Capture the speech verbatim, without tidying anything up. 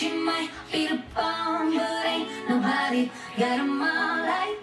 She might be the bomb, but ain't nobody got 'em all like